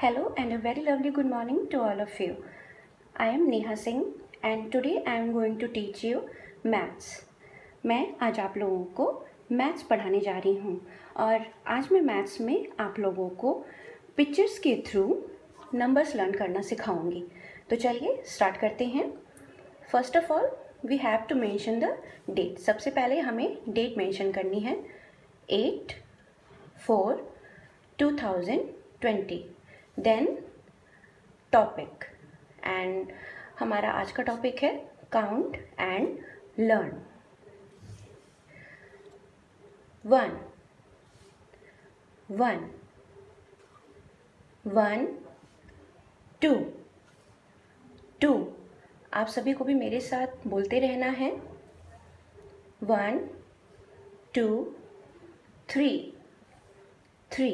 Hello and a very lovely good morning to all of you. I am Neha Singh and today I am going to teach you maths. मैं आज आप लोगों को maths पढ़ाने जा रही हूँ और आज मैं मैथ्स में आप लोगों को पिक्चर्स के थ्रू नंबर्स लर्न करना सिखाऊंगी। तो चलिए स्टार्ट करते हैं। First of all we have to mention the date. सबसे पहले हमें डेट मेंशन करनी है 8/4/2020। देन टॉपिक एंड हमारा आज का टॉपिक है काउंट एंड लर्न। 1 1 1 2 2। आप सभी को भी मेरे साथ बोलते रहना है। 1 2 3 3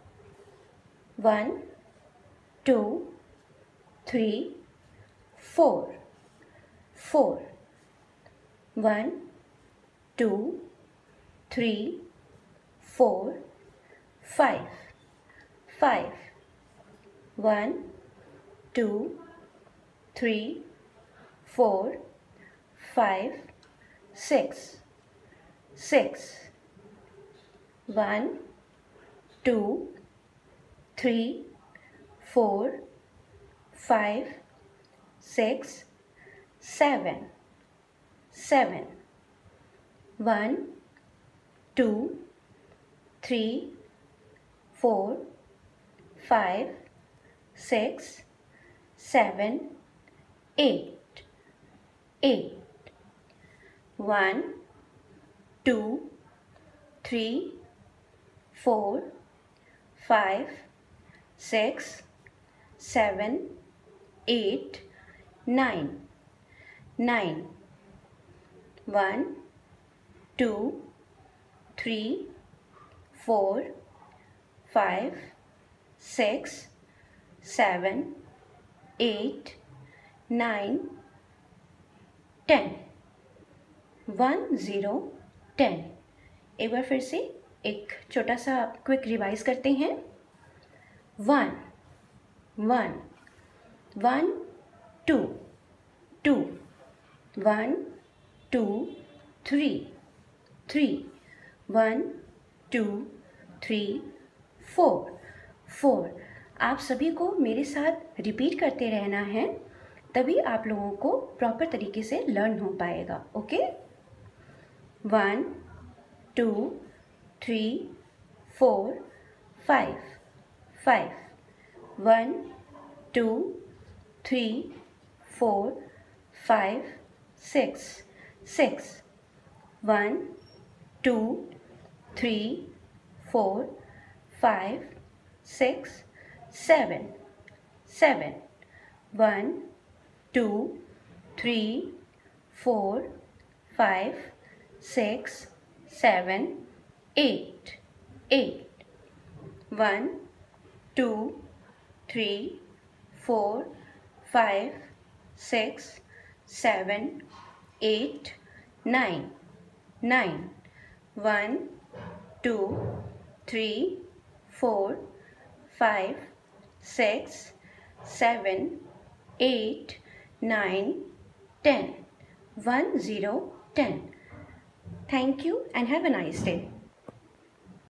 1 2 3 4 4 1 2 3 4 5 5 1 2 3 4 5 6 6 1 2 3 4 5 6 7 7 1 2 3 4 5 6 7 8 8 1 2 3 4 5 6 7 8 9 9 1 2 3 4 5 6 7 8 9 10 1 0 10। एक बार फिर से एक छोटा सा क्विक रिवाइज करते हैं। 1 1 1 2 2 1 2 3 3 1 2 3 4 4। आप सभी को मेरे साथ रिपीट करते रहना है, तभी आप लोगों को प्रॉपर तरीके से लर्न हो पाएगा। Okay. 1 2 3 4 5 5 1 2 3 4 5 6 6 1 2 3 4 5 6 7 7 1 2 3 4 5 6 7 8 8 1 2 3 4 5 6 7 8 9 9 1 2 3 4 5 6 7 8 9 10 1 0 10। Thank you and have a nice day.